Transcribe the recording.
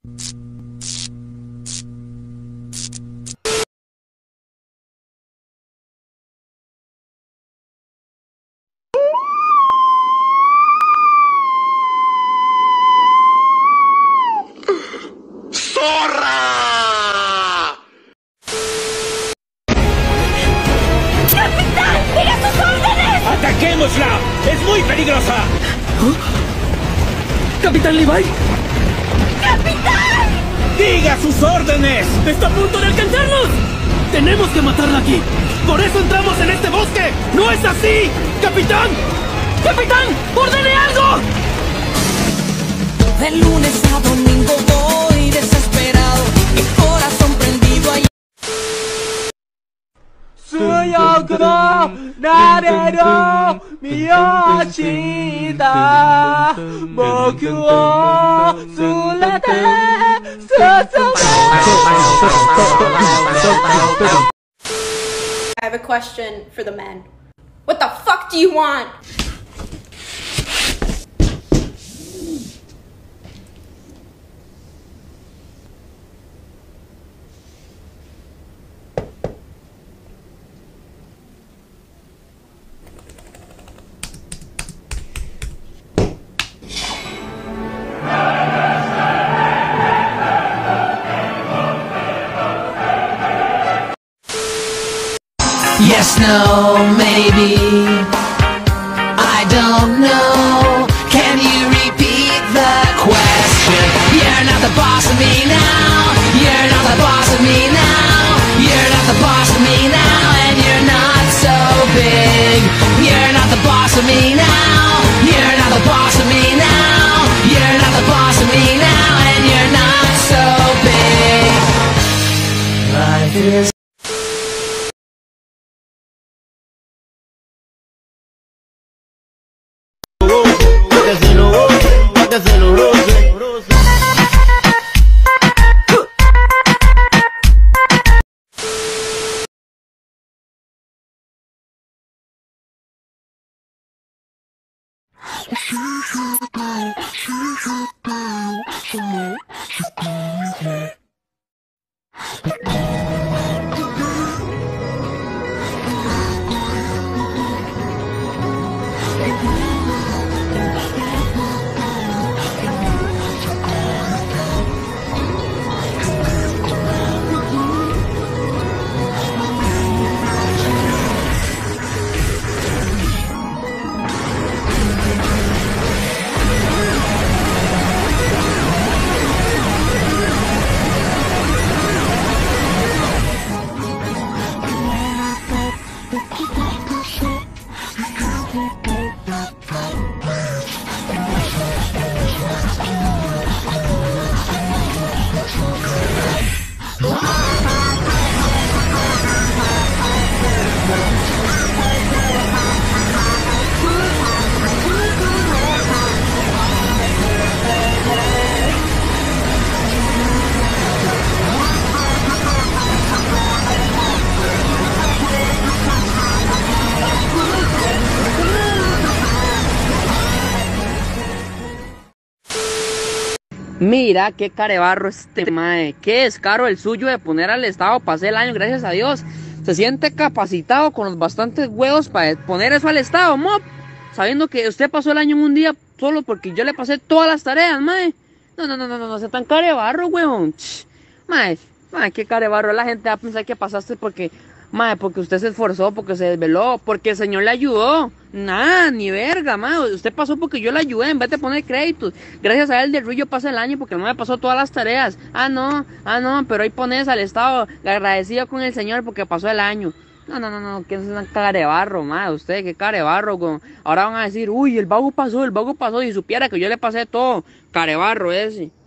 ¡Ataquémosla! ¡Es muy peligrosa! ¿Ah? ¡Capitán Levi! ¡Capitán! ¡Diga sus órdenes! ¡Está a punto de alcanzarnos! ¡Tenemos que matarla aquí! ¡Por eso entramos en este bosque! ¡No es así! ¡Capitán! ¡Capitán! ¡Ordene algo! De lunes a domingo voy desesperado, el corazón prendido ahí. 수영구도 나래로 미어지다 목유어 술래대 I have a question for the men. What the fuck do you want? Yes, no, maybe, I don't know. Can you repeat the question? You're not the boss of me now. You're not the boss of me now. You're not the boss of me now. And you're not so big. You're not the boss of me now. You're not the boss of me now. You're not the boss of me now. And you're not so big. Life is Mira qué carebarro este mae, qué descaro el suyo de poner al Estado para hacer el año, gracias a Dios. Se siente capacitado con los bastantes huevos para poner eso al Estado, mop. Sabiendo que usted pasó el año en un día solo porque yo le pasé todas las tareas, mae. No sea tan carebarro, huevón. Mae, qué carebarro, la gente va a pensar que pasaste porque usted se esforzó, porque se desveló, porque el Señor le ayudó. Nada, ni verga, mae. Usted pasó porque yo le ayudé en vez de poner créditos. Gracias a él del Ruillo pasa el año porque no me pasó todas las tareas. No, pero ahí pones al Estado agradecido con el Señor porque pasó el año. No, que es una carebarro, mae. Usted, qué carebarro, güey. Ahora van a decir, uy, el vago pasó, y supiera que yo le pasé todo. Carebarro ese.